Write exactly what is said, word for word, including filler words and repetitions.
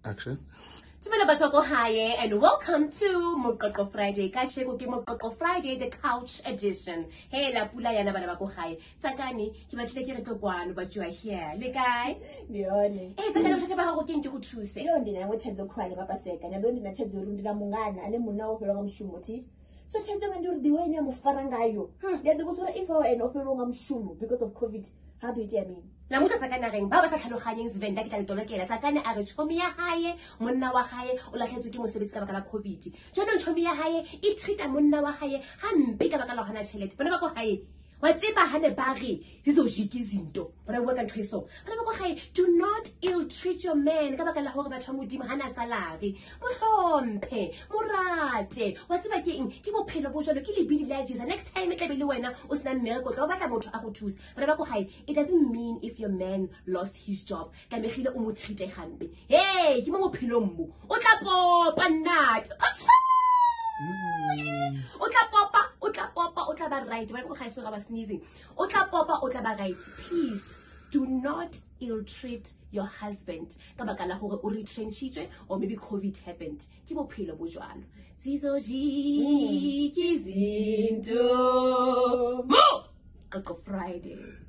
Action. Hi, and welcome to Moqoqo Friday. Kasheko ke Moqoqo Friday, the couch edition. Hey, la pula yana bana ba ko gae. Tsakane, ke batlile ke re ke kwano, but you are here. Le kae? Ndione. Eh, tsakane mothatsa ba go ke ntse go thuse. Yo ndina ngo thenzo khwale ba paseka. Nya ndo ndina thenzo uri ndina mungana ane munna o fhelwa nga mushumo ti. So thenzo nga ndi uri diwe ine mu fara ngayo. Ndi ḓo kusura if I and o fhelwa nga mushumo because of COVID. How do you tell me? La motho tsakane reng ba ba sa tlhaloganyeng Sevenda ke tla le tolokela. Tsakane a re chomi ya hae, monna wa hae o latlhetswe ke mosebetsi ka baka la COVID. Jona chomi ya hae e treata monna wa hae hampe ka baka la hana tšhelete. Bona ba go hae wa tseba hane ba re dizo jiki zinto bona bua ka ntho eso bona ba go gae do not ill treat your man ka baka la hore batho ba modimo hana salary mohlomphe morate wa tseba ke eng ke bophelo bo jalo ke lebidi la Jesus next time tla be le wena o sna mmereko tla o batla motho a go thusa bona ba go gae it doesn't mean if your man lost his job ka megile o mo treat gampe hey ke mo bophelong mo o tla popa nnat o tla popa o tla popa o tla ba right ba go ga iso ga ba sneezing o tla popa o tla ba right. Please do not ill treat your husband ka baka la hore o retrenchitwe or maybe COVID happened ke bophelo bo jwalo zizo ji kizinto mo Moqoqo Friday.